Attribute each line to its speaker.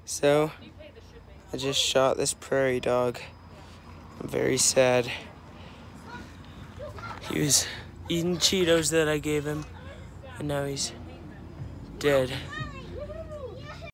Speaker 1: So, I just shot this prairie dog. I'm very sad. He was eating Cheetos that I gave him, and now he's dead.